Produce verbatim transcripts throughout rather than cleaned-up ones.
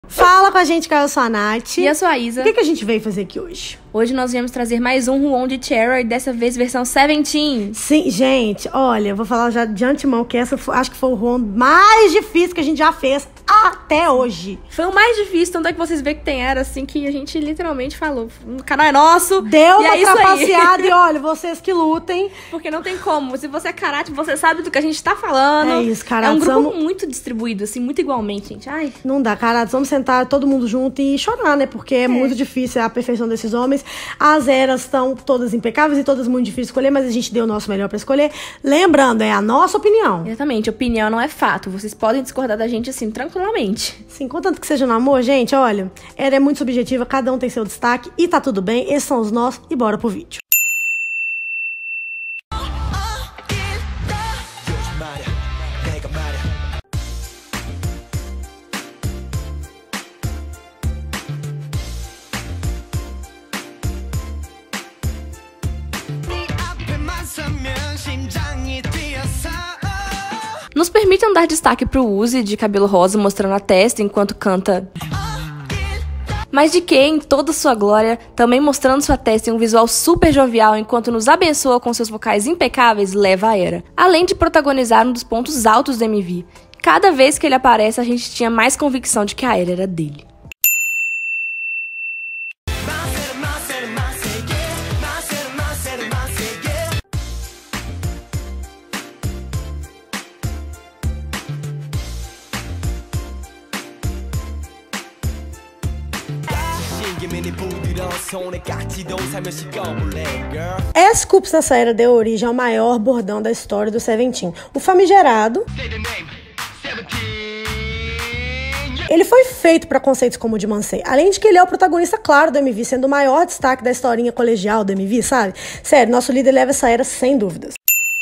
Fala com a gente, que eu sou a Nath. E eu sou a Isa. O que, que a gente veio fazer aqui hoje? Hoje nós viemos trazer mais um Ruon de Cherry, dessa vez versão Seventeen. Sim, gente, olha, eu vou falar já de antemão que essa foi, acho que foi o Ruon mais difícil que a gente já fez até hoje. Foi o mais difícil, tanto é que vocês veem que tem era assim que a gente literalmente falou. O canal é nosso. Deu e uma é isso trapaceada aí. e olha, vocês que lutem. Porque não tem como. Se você é karate, você sabe do que a gente tá falando. É isso, karate. É um grupo vamos... muito distribuído, assim, muito igualmente, gente. Ai. Não dá, karate. Vamos sentar todo mundo junto e chorar, né? Porque é, é. muito difícil a perfeição desses homens. As eras estão todas impecáveis e todas muito difíceis de escolher, mas a gente deu o nosso melhor pra escolher. Lembrando, é a nossa opinião. Exatamente, opinião não é fato. Vocês podem discordar da gente, assim, tranquilamente. Sim, contanto que seja no amor, gente, olha, era é muito subjetiva, cada um tem seu destaque e tá tudo bem. Esses são os nossos e bora pro vídeo. Nos permitam dar destaque pro Uzi de cabelo rosa mostrando a testa enquanto canta. Mas de que, em toda sua glória, também mostrando sua testa em um visual super jovial enquanto nos abençoa com seus vocais impecáveis, leva a era. Além de protagonizar um dos pontos altos do M V. Cada vez que ele aparece, a gente tinha mais convicção de que a era era dele. As Coops nessa era deu origem ao maior bordão da história do Seventeen, o famigerado. Ele foi feito para conceitos como o de Mansei, além de que ele é o protagonista claro do M V, sendo o maior destaque da historinha colegial do M V, sabe? Sério, nosso líder leva essa era sem dúvidas.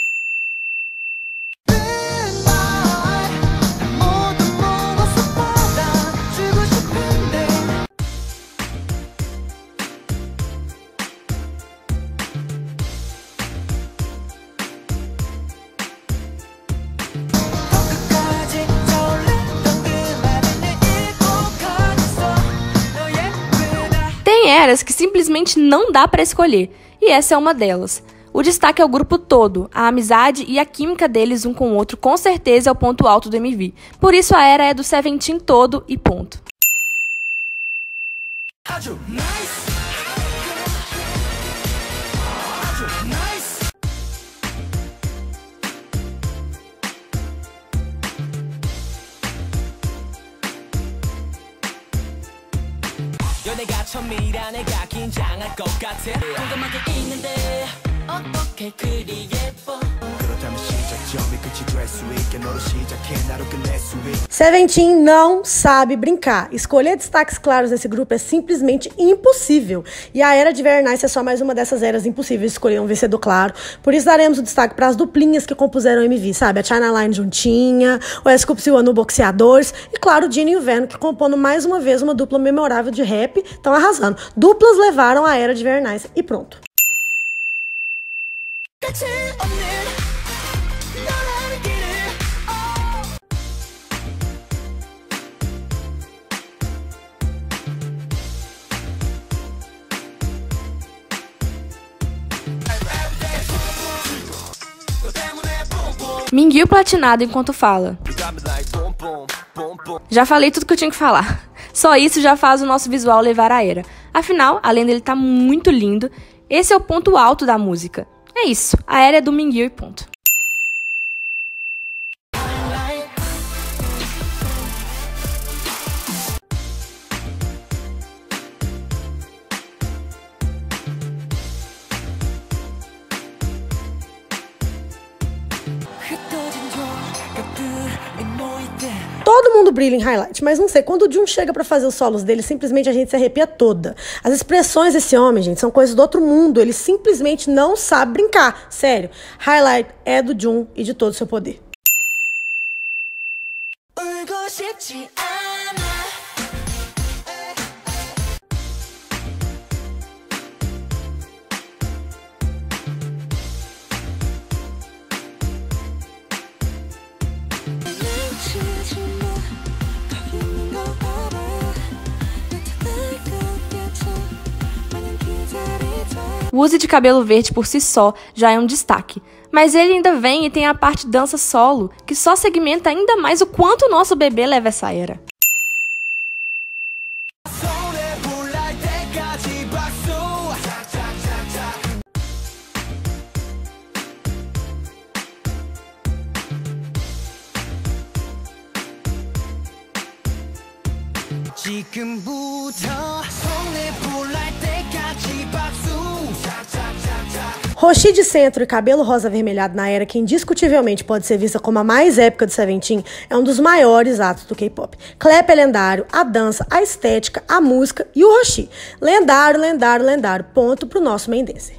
Tem eras que simplesmente não dá pra escolher, e essa é uma delas. O destaque é o grupo todo, a amizade e a química deles um com o outro com certeza é o ponto alto do M V. Por isso a era é do Seventeen todo e ponto. Seventeen não sabe brincar. Escolher destaques claros desse grupo é simplesmente impossível. E a era de Very Nice é só mais uma dessas eras impossíveis de escolher um vencedor claro. Por isso daremos o destaque para as duplinhas que compuseram o M V, sabe? A China Line juntinha, o As Coops e o Anu boxeadores. E claro, o Dino e o Venom, que compondo mais uma vez uma dupla memorável de rap, estão arrasando. Duplas levaram a era de Very Nice e pronto. Mingyu platinado enquanto fala. Já falei tudo que eu tinha que falar. Só isso já faz o nosso visual levar a era. Afinal, além dele estar muito lindo, esse é o ponto alto da música. É isso, a era é do Mingyu e ponto. Todo mundo brilha em highlight, mas não sei, quando o Jun chega pra fazer os solos dele, simplesmente a gente se arrepia toda. As expressões desse homem, gente, são coisas do outro mundo. Ele simplesmente não sabe brincar. Sério, highlight é do Jun e de todo o seu poder. O Uzi de cabelo verde por si só já é um destaque, mas ele ainda vem e tem a parte dança solo, que só segmenta ainda mais o quanto o nosso bebê leva essa era. Roxy de centro e cabelo rosa avermelhado na era que indiscutivelmente pode ser vista como a mais épica do Seventeen é um dos maiores atos do K-pop. Clap é lendário, a dança, a estética, a música e o Roxy. Lendário, lendário, lendário. Ponto pro nosso main dancer.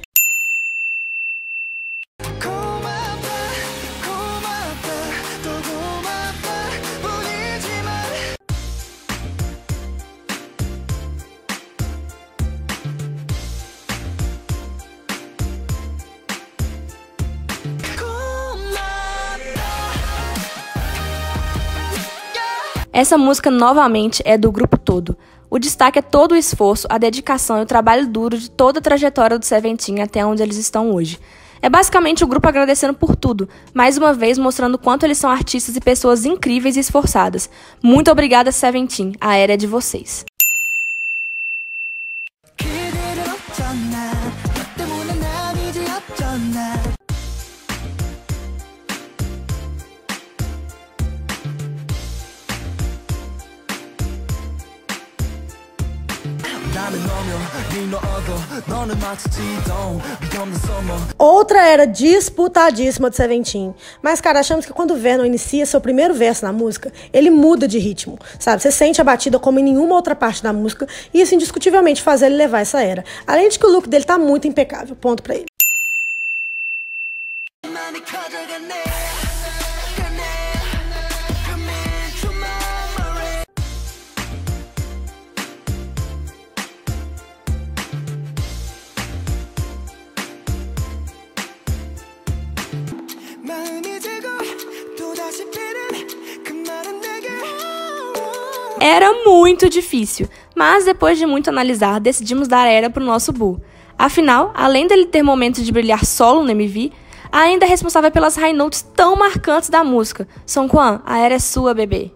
Essa música, novamente, é do grupo todo. O destaque é todo o esforço, a dedicação e o trabalho duro de toda a trajetória do Seventeen até onde eles estão hoje. É basicamente o grupo agradecendo por tudo, mais uma vez mostrando o quanto eles são artistas e pessoas incríveis e esforçadas. Muito obrigada, Seventeen, a era é de vocês. Outra era disputadíssima do Seventeen. Mas, cara, achamos que quando o Vernon inicia seu primeiro verso na música, ele muda de ritmo, sabe? Você sente a batida como em nenhuma outra parte da música e isso indiscutivelmente faz ele levar essa era. Além de que o look dele tá muito impecável. Ponto pra ele. Era muito difícil, mas depois de muito analisar, decidimos dar a era pro nosso Boo. Afinal, além dele ter momentos de brilhar solo no M V, ainda é responsável pelas high notes tão marcantes da música. Seungkwan, a era é sua, bebê.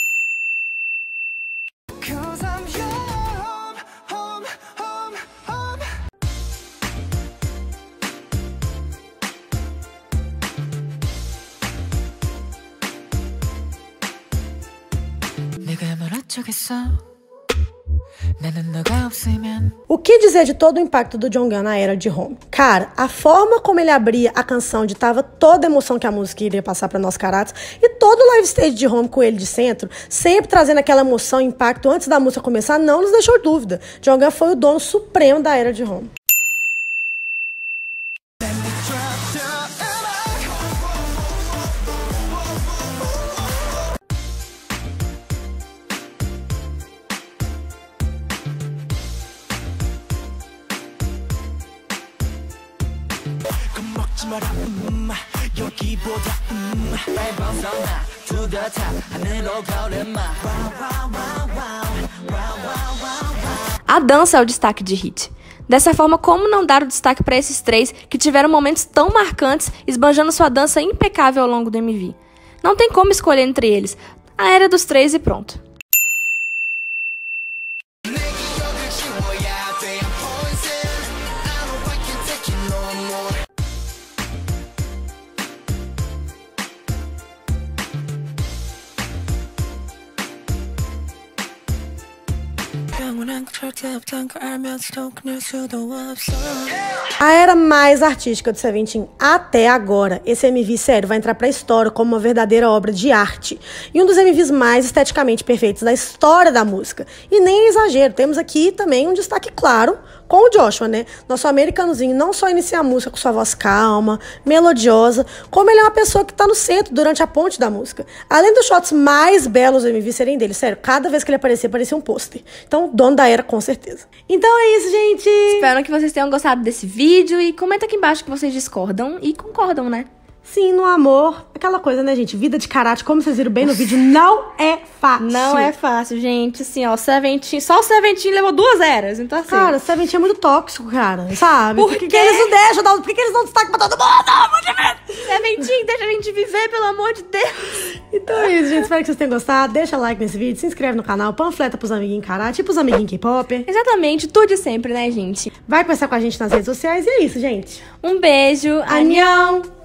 O que dizer de todo o impacto do Jonghyun na era de Home? Cara, a forma como ele abria a canção ditava toda a emoção que a música iria passar para nós caratos e todo o live stage de Home com ele de centro, sempre trazendo aquela emoção e impacto antes da música começar, não nos deixou dúvida. Jonghyun foi o dono supremo da era de Home. A dança é o destaque de hit. Dessa forma, como não dar o destaque para esses três que tiveram momentos tão marcantes, esbanjando sua dança impecável ao longo do M V? Não tem como escolher entre eles. A era dos três e pronto. A era mais artística do Seventeen até agora. Esse M V, sério, vai entrar pra história como uma verdadeira obra de arte. E um dos M Vs mais esteticamente perfeitos da história da música. E nem é exagero, temos aqui também um destaque claro com o Joshua, né? Nosso americanozinho não só inicia a música com sua voz calma, melodiosa, como ele é uma pessoa que tá no centro durante a ponte da música. Além dos shots mais belos do M V serem dele, sério, cada vez que ele aparecia, parecia um pôster. Então, dono da era, com certeza. Então é isso, gente! Espero que vocês tenham gostado desse vídeo e comenta aqui embaixo que vocês discordam e concordam, né? Sim, no amor, aquela coisa, né, gente? Vida de karate, como vocês viram bem no vídeo, não é fácil. Não é fácil, gente. Assim, ó, o Seventeen, só o Seventeen levou duas eras, então assim... Cara, o Seventeen é muito tóxico, cara, sabe? Por Por que, quê? que eles não deixam, dar, por que, que eles não destacam pra todo mundo? Pelo amor de Deus! Seventeen, deixa a gente viver, pelo amor de Deus. Então é isso, gente. Espero que vocês tenham gostado. Deixa like nesse vídeo, se inscreve no canal, panfleta pros amiguinhos karate e pros amiguinhos K-pop. Exatamente, tudo de sempre, né, gente? Vai conversar com a gente nas redes sociais e é isso, gente. Um beijo, Annyeong!